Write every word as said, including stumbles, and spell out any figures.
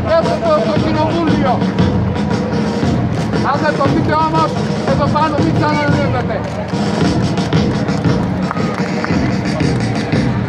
Έστω το στο κοινοβούλιο. Αν δεν το δείτε όμως, εδώ πάνω μην ξανανεύετε.